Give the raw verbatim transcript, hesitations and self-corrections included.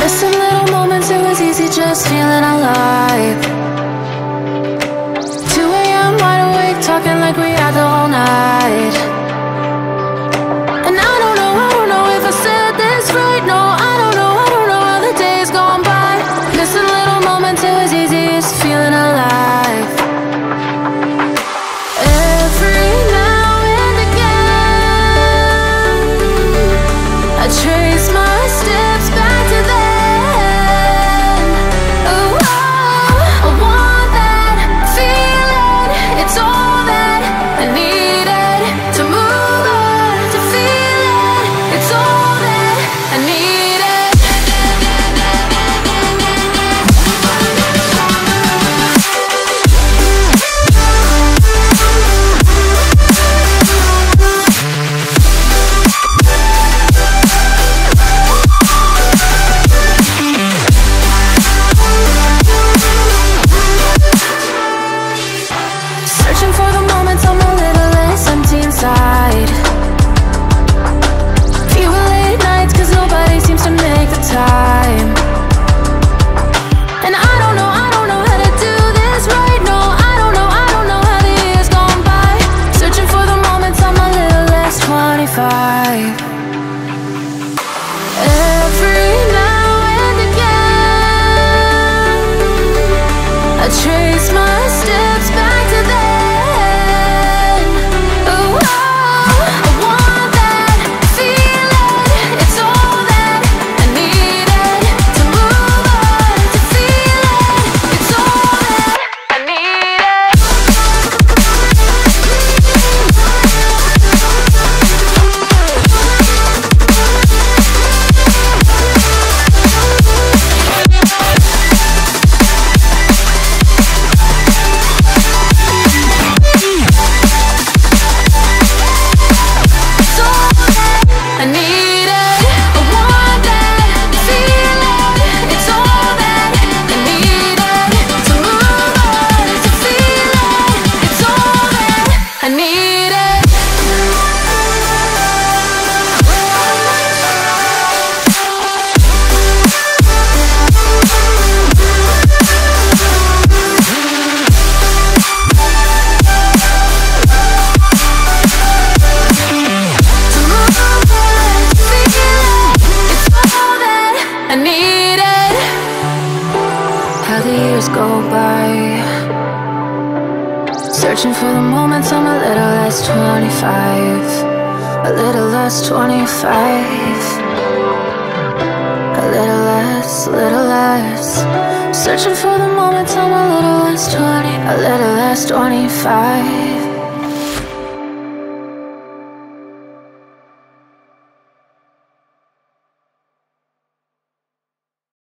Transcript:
Missing little moments, it was easy just feeling alive. two A M wide awake, talking like we had the whole night. And I don't know, I don't know if I said this right. No, I don't know, I don't know how the days gone by. Missing little moments, it was easy just feeling alive. Every now and again, I trace my steps back to then. Oh, I want that feeling. It's all that I needed to move on, to feel it. It's all that I needed. Searching for the moments I'm a little less empty inside. Fewer late nights cause nobody seems to make the time. And I don't know, I don't know how to do this right. No, I don't know, I don't know how the years gone by. Searching for the moments I'm a little less twenty-five. Every now and again, I trace my steps back to then. Oh, I want that feeling. It's all that I needed to move on, to feel it. It's all that I needed. It's all that I needed. I want that feeling. It's all that I needed to move on, to feel it. It's all that I needed. To move on, to feel it. It's all that I needed. How the years go by, searching for the moments I'm a little less twenty-five. A little less twenty-five. A little less, little less. Searching for the moments I'm a little less twenty. A little less twenty-five.